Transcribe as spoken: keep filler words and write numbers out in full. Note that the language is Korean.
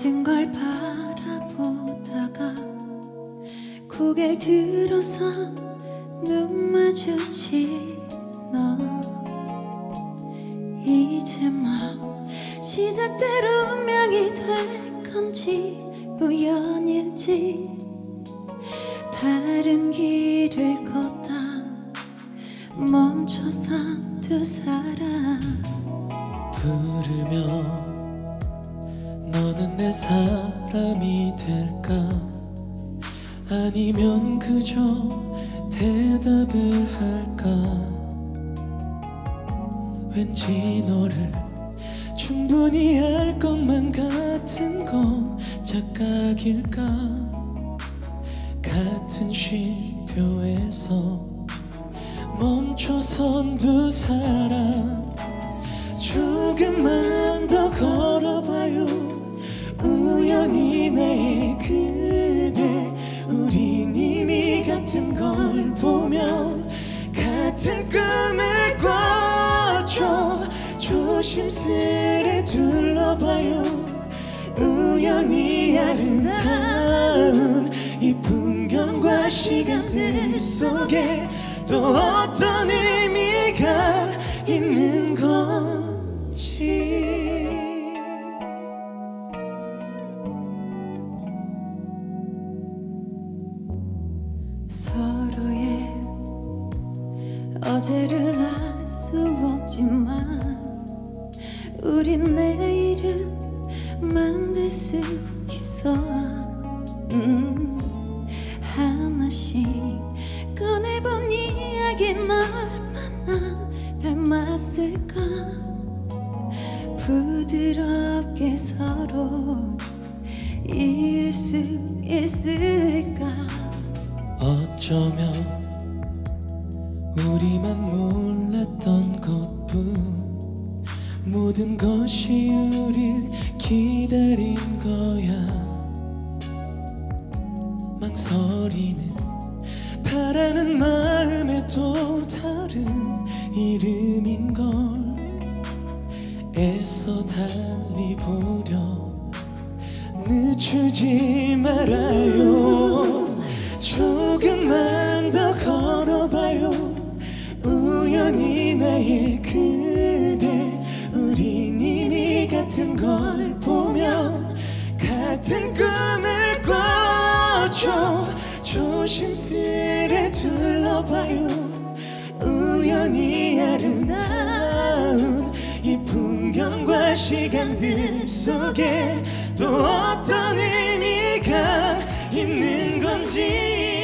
모든 걸 바라보다가 고개를 들어서 눈 마주친 너, 이제 막 시작대로 운명이 될 건지 우연일지 다른 길을 걷다 멈춰선 두 사람. 부르며 너는 내 사람이 될까? 아니면 그저 대답을 할까? 왠지 너를 충분히 알 것만 같은 건 착각일까? 같은 쉼표에서 멈춰선 두 사람. 조금만 더 걸어봐요. 우연히 나의 그대. 우린 이미 같은 걸 보며 같은 꿈을 꿔줘. 조심스레 둘러봐요. 우연히 아름다운 이 풍경과 시간들 속에 또 어떤 의미가 있는 건지. 서로의 어제를 알 수 없지만 우린 내일을 만들 수 있어. 음, 하나씩 꺼내본 이야기는 얼마나 닮았을까. 부드럽게 서로 이을 수 있을까. 어쩌면 우리만 몰랐던 것뿐 모든 것이 우릴 기다린 거야. 망설이는 바라는 마음에 또 다른 이름인걸. 애써 달리보려 늦추지 말아요. 조금만 더 걸어봐요. 우연히 나의 그대. 우린 이미 같은 걸 보며 같은 꿈을 꿔줘. 조심스레 둘러봐요. 우연히 아름다운 이 풍경과 시간들 속에 또 어떤 의미가 있는 건지.